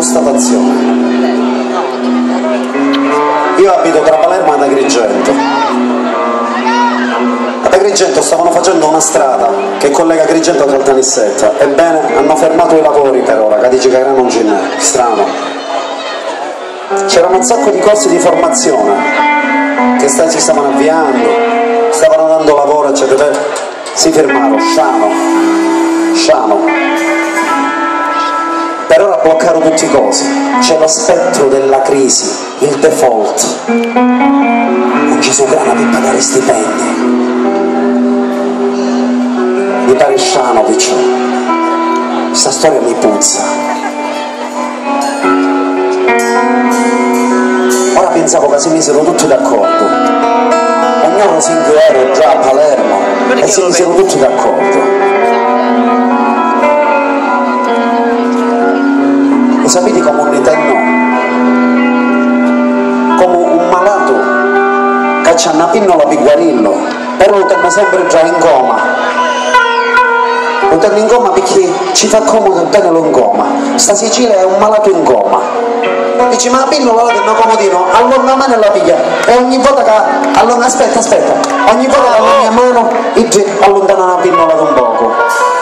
constatazione. Io abito tra Palermo ed Agrigento. Ad Agrigento stavano facendo una strada che collega Agrigento a Caltanissetta. Ebbene, hanno fermato i lavori per ora, che dice che non ce n'è, strano. C'erano un sacco di corsi di formazione che si stavano avviando, stavano dando lavoro, eccetera. Si fermarono, sciano. Per ora bloccarono tutti i cosi. C'è lo spettro della crisi, il default. Non ci sono grana per pagare stipendi. Mi pare Shanovic. Questa storia mi puzza. Ora pensavo che si misero tutti d'accordo. Ognuno si inviava già a Palermo e si misero tutti d'accordo. Lo sapete come un eterno? Come un malato che c'ha una pinnola per guarirlo, però lo tengo sempre già in coma. Lo tengo in coma perché ci fa comodo tenerlo in coma. Sta Sicilia è un malato in coma. Dice, ma la pinnola la tengo comodino, allunga la mano e la piglia. E ogni volta che allunga, aspetta, ogni volta che allunga la mano, allontana la pinnola da un poco.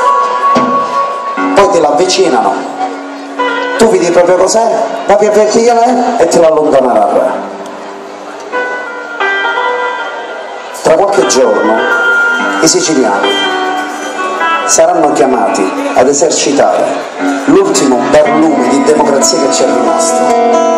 Poi te la avvicinano. Tu vedi proprio cos'è, la più vecchia è e te la allontanerà. Tra qualche giorno i siciliani saranno chiamati ad esercitare l'ultimo barlume di democrazia che c'è rimasto.